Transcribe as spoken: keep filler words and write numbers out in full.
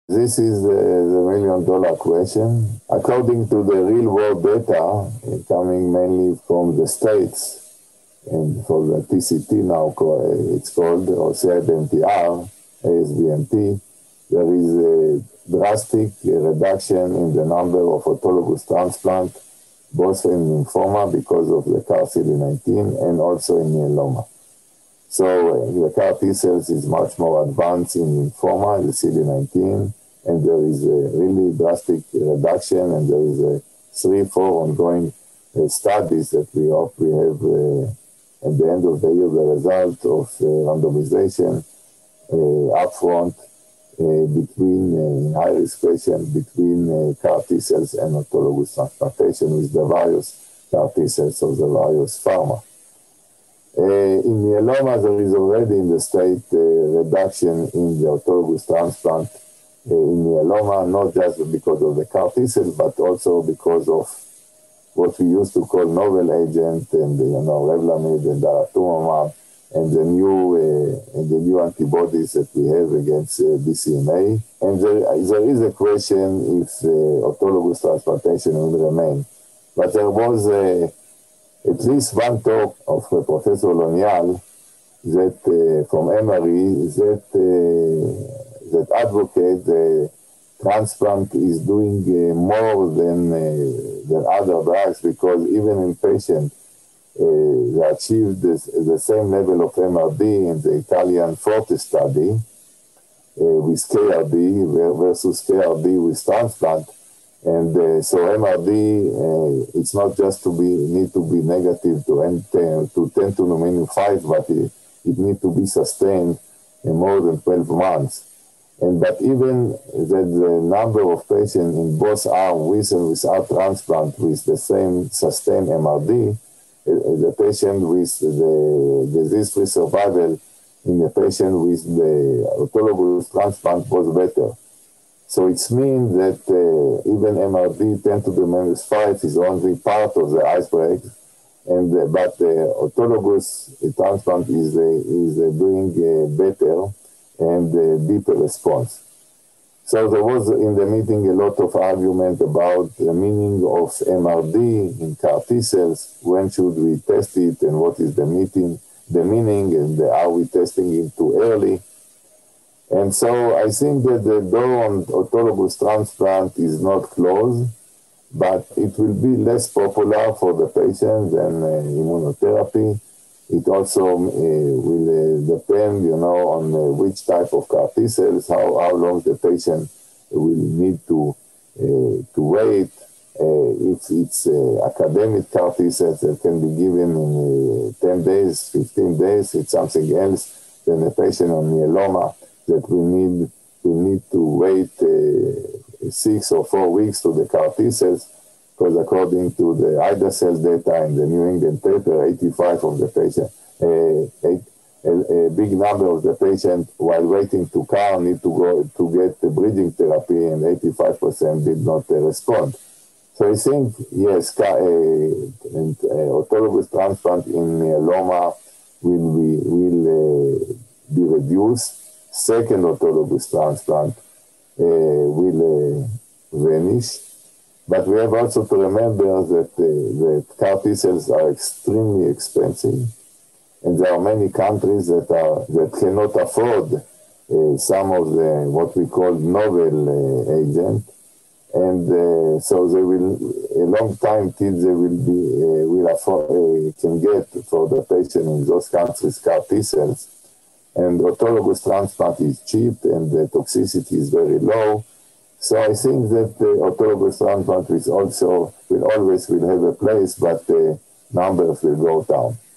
This is the, the million dollar question. According to the real world data, coming mainly from the States, and for the T C T now, it's called, or C I B M T R, A S B M T, there is a drastic reduction in the number of autologous transplants, both in lymphoma because of the CAR C D nineteen and also in myeloma. So uh, the CAR T cells is much more advanced in lymphoma, the C D nineteen, and there is a really drastic reduction, and there is a three, four ongoing uh, studies that we hope we have uh, at the end of the year the result of uh, randomization uh, upfront uh, between uh, high-risk patients, between uh, CAR T cells and autologous transplantation with the various CAR T cells of the various pharma. Uh, in myeloma, there is already in the state uh, reduction in the autologous transplant uh, in myeloma, not just because of the CAR T cells, but also because of what we used to call novel agent, and you know, Revlimid and daratumumab, and the new uh, and the new antibodies that we have against uh, B C M A. And there, there is a question if uh, autologous transplantation will remain. But there was a at least one talk of uh, Professor Lonial that uh, from Emory that uh, that advocate the transplant is doing uh, more than uh, than other drugs, because even in patients uh, they achieved this, the same level of M R D in the Italian Forte study uh, with K R D versus K R D with transplant. And uh, so M R D, uh, it's not just to be need to be negative to N ten to ten to the minus five, but it, it needs to be sustained in more than twelve months. And but even that the number of patients in both arms with and without transplant with the same sustained M R D, uh, the patient with the disease-free survival in the patient with the autologous transplant was better. So it means that uh, even M R D ten to the minus five is only part of the iceberg, and uh, but the autologous transplant is uh, is uh, doing uh, better and uh, deeper response. So there was in the meeting a lot of argument about the meaning of M R D in CAR T cells. When should we test it, and what is the meeting, the meaning, and the, are we testing it too early? And so I think that the door on autologous transplant is not closed, but it will be less popular for the patient than uh, immunotherapy. It also uh, will uh, depend, you know, on uh, which type of CAR T cells, how, how long the patient will need to uh, to wait. Uh, if it's uh, academic CAR T cells that can be given in uh, ten days, fifteen days, it's something else than a patient on myeloma that we need we need to wait uh, six or four weeks to the CAR T cells, because according to the I D A cells data in the New England paper, eighty-five of the patient, uh, eight, a, a big number of the patient while waiting to CAR need to go to get the bridging therapy, and eighty-five percent did not uh, respond. So I think yes, CAR, uh, and, uh, autologous transplant in myeloma will be will uh, be reduced. Second autologous transplant uh, will uh, vanish. But we have also to remember that, uh, that CAR T cells are extremely expensive, and there are many countries that are that cannot afford uh, some of the what we call novel uh, agent, and uh, so they will a long time till they will be uh, will afford uh, can get for the patient in those countries CAR T cells. And autologous transplant is cheap, and the toxicity is very low. So I think that the autologous transplant is also will always will have a place, but the numbers will go down.